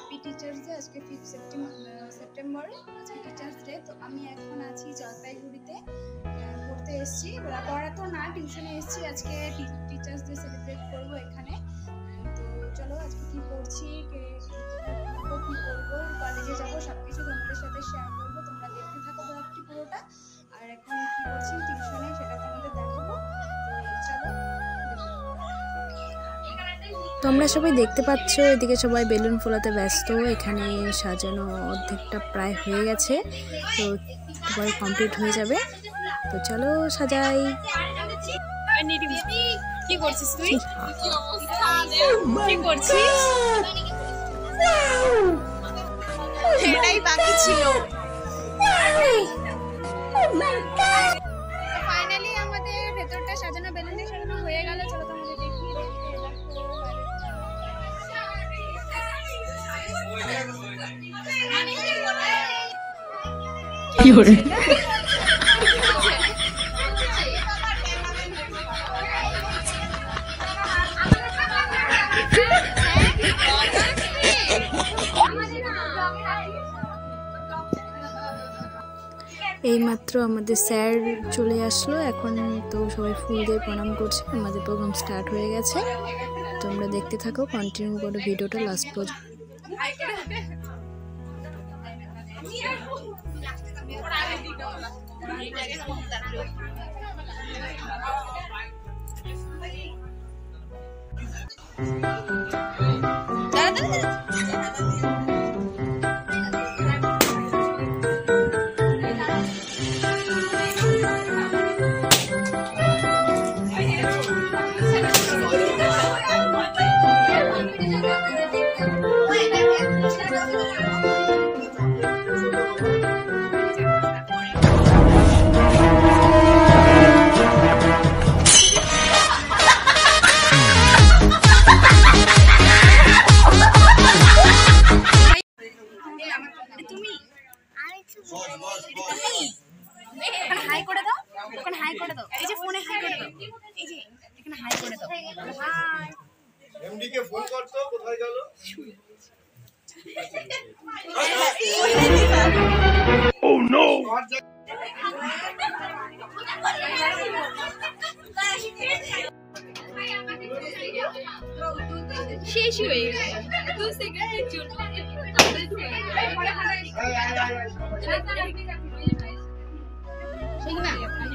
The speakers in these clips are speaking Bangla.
Happy teachers day. আজকে 5 সেপ্টেম্বর, আজকে টিচার্স ডে। তো আমি এখন আছি জলপাইগুড়িতে, পড়তে এসেছি। পড়া তো না, টিউশনে এসেছি। আজকে টিচার্স ডে সেলিব্রেট করবো এখানে। তো চলো আজকে কী করছি, কী করবো, কলেজে যাবো, সব কিছু তোমাদের সাথে শেয়ার করবো। তোমরা দেখতে থাকো ব্লগটি পুরোটা। আর এখন কী করছি টিউশনে সেটা তোমাদের দেখাবো। চলো। তোমরা সবাই দেখতে পাচ্ছ এদিকে সবাই বেলুন ফোলাতে ব্যস্ত। এখানে সাজানো অর্ধেকটা প্রায় হয়ে গেছে, তো সবাই কমপ্লিট হয়ে যাবে। তো চলো সাজাই। কি করছিস তুই? কি করছিস? এটাই বাকি ছিল। ফাইনালি আমাদের ভেতরটা সাজানো, বেলুন দিয়ে সাজানো হয়ে গেল। চলো তোমাদের দেখিয়ে দিই। কি করে এইমাত্র আমাদের স্যার চলে আসলো। এখন তো সবাই ফুল দিয়ে প্রণাম করছে। আমাদের প্রোগ্রাম স্টার্ট হয়ে গেছে। তোমরা দেখতে থাকো, কন্টিনিউ করো ভিডিওটা লাস্ট পর্যন্ত। হাই করে দাও, ওখানে হাই করে দাও। এই যে ফোনে হাই করে দাও, এই যে এখানে হাই করে দাও। হাই। এমডি কে ফোন করতো, কোথায় গেল? Oh no. শেষ হয়ে গেছে 2 সেকেন্ডের জন্য। ঠিক না?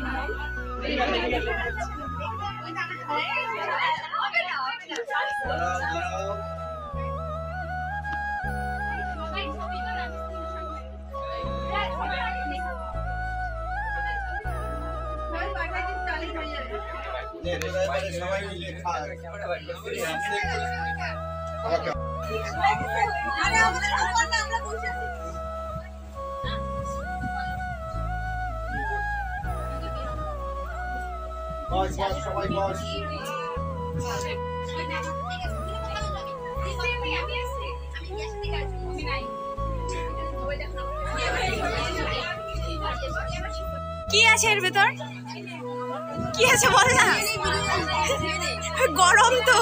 সবাই মিলে খায়। বস বস সবাই বস। কি আছে এর ভেতর? কি আছে বল না। গরম তো।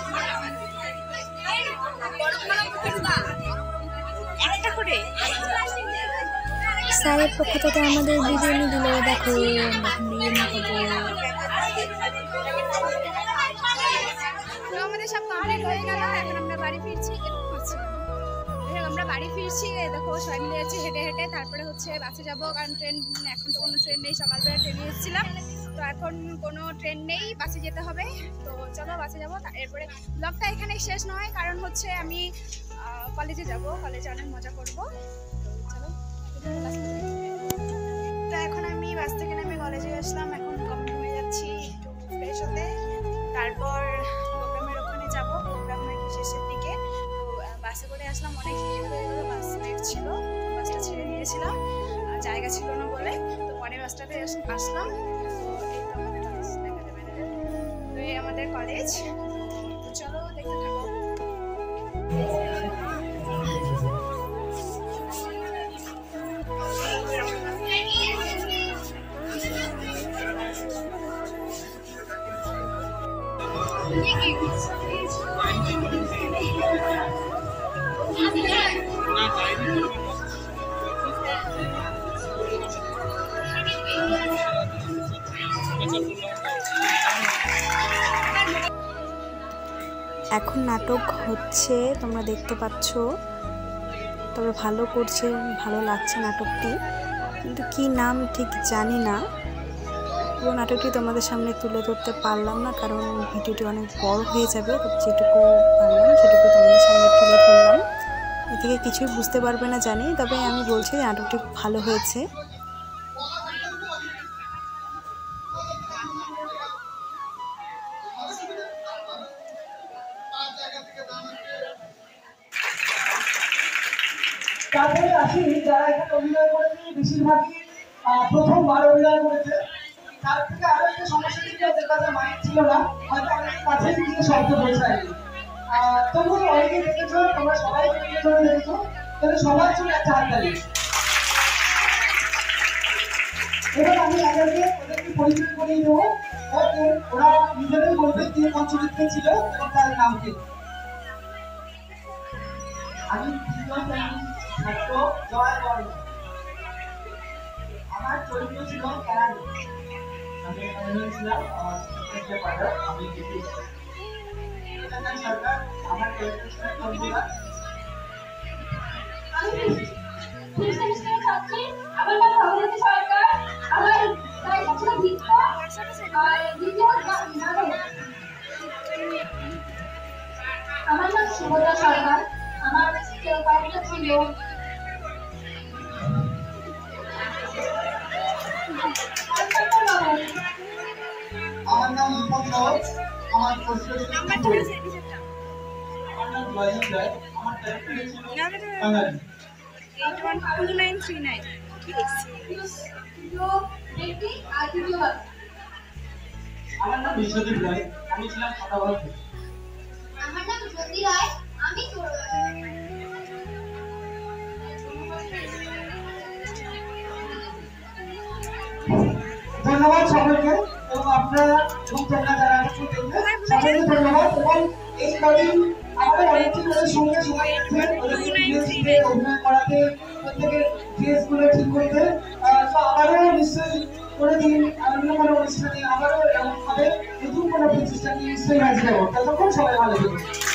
একটা করে স্যারের পক্ষ থেকে আমাদের বিরিয়ানি দিল। দেখো বিরিয়ানি খাবো। আমাদের সব কমপ্লিট হয়ে গেল। এখন আমরা বাড়ি ফিরছি। আমরা বাড়ি ফিরছি, দেখো সবাই মিলে যাচ্ছি হেঁটে হেঁটে। তারপরে হচ্ছে বাসে যাবো, কারণ ট্রেন এখন তো কোনো ট্রেন নেই। সকালবেলা ট্রেনে এসেছিলাম, তো এখন কোনো ট্রেন নেই, বাসে যেতে হবে। তো চলো বাসে যাবো। এরপরে ব্লগটা এখানে শেষ নয়, কারণ হচ্ছে আমি কলেজে যাব, কলেজে অনেক মজা করবো। চলো। তো এখন আমি বাস থেকে নেমে কলেজে আসলাম। এখন কমপ্লিট হয়ে যাচ্ছি একটু ফ্রেশ হতে। তারপর প্রোগ্রামের ওখানে যাবো, প্রোগ্রামের শেষের দিকে। বাসে করে আসলাম, অনেক লেট হয়ে গেলো, বাস লেট ছিল, বাসটা ছেড়ে দিয়েছিলাম, জায়গা ছিল না বলে। তো পরের বাসটাতে আসলাম। তো এই তো আমাদের কলেজ দেখা যাবে। তো এই আমাদের কলেজ। তো চলো দেখতে থাকো। Thank you. এখন নাটক হচ্ছে, তোমরা দেখতে পাচ্ছ। তবে ভালো করছে, ভালো লাগছে নাটকটি, কিন্তু কি নাম ঠিক জানি না। পুরো নাটকটি তোমাদের সামনে তুলে ধরতে পারলাম না, কারণ ভিডিওটি অনেক বড় হয়ে যাবে। তো যেটুকু পারলাম সেটুকু তোমাদের সামনে তুলে ধরলাম। এ থেকে কিছুই বুঝতে পারবে না জানি, তবে আমি বলছি নাটকটি ভালো হয়েছে। তারপরে আসি যারা এখানে অভিনয় করেছে বেশিরভাগই প্রথমবার অভিনয় করেছে। তার থেকে আরো একটা সমস্যা ছিল, ওদের কাছে মাইক ছিল না, হয়তো অনেক কাছে গিয়ে শব্দ পৌঁছায়নি। তবু অনেকে দেখেছো, তোমরা সবাই দেখেছো, তাহলে সবার জন্য একটা হাততালি। এবার আমি আগে ওদেরকে পরিচয় করিয়ে দেবো, ওরা নিজেরাই বলবে যে কোন চরিত্রে ছিল এবং তার নাম কি। আমি ছাত্র জয় বর্ণ, আমার চরিত্র ছিল কেরানি। আমি ছিলাম আমি সরকার, আমার চরিত্র ছিল তন্তুলা। আমার নাম ভগবতী সরকার, আমার দায়িত্ব ছিল ভিত্ত, আমার নাম সুভদ্রা সরকার, আমার দায়িত্ব ছিল আমার নাম দীপক রাও, আমার চরিত্র ছিল আমার নাম জয়জিৎ রায়, আমার চরিত্র ছিল বাঙালি। 812939 আমার নাম বিশ্বজিৎ রায়, আমি ছিলাম সদাগর। আমার নাম জ্যোতি রায়, আমি ধন্যবাদ সকলকে, এবং আপনারা তোমরা যারা সবাইকে ধন্যবাদ। এবং এই কদিন আমাদের অনেকদিন ওদের সঙ্গে সময় অভিনয় করাতে, প্রত্যেকের ড্রেসগুলো ঠিক করতে। তো আবারও নিশ্চয়ই কোনো দিন অন্য কোনো অনুষ্ঠানে আবারও এমনভাবে নতুন কোনো প্রচেষ্টা নিয়ে নিশ্চয়ই হাজির হবো। ততক্ষণ সবাই ভালো থাকবে।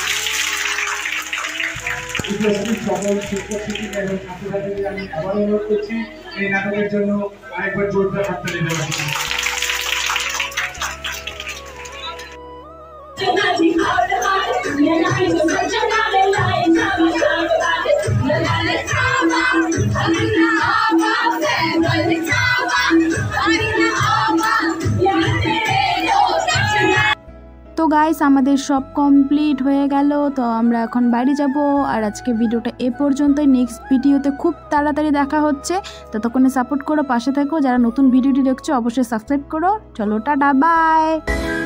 উপস্থিত সকল শিক্ষক শিক্ষিকা এবং ছাত্রছাত্রীদের আমি আবার অনুরোধ করছি এই নাটকের জন্য আরেকবার জোরদার হাততালি দেওয়ার জন্য। তো গাইস, আমাদের সব কমপ্লিট হয়ে গেল। তো আমরা এখন বাড়ি যাব। আর আজকে ভিডিওটা এ পর্যন্তই। নেক্সট ভিডিওতে খুব তাড়াতাড়ি দেখা হচ্ছে। ততক্ষণে সাপোর্ট করো, পাশে থাকো। যারা নতুন ভিডিওটি দেখছো অবশ্যই সাবস্ক্রাইব করো। চলো, টাটা, বাই।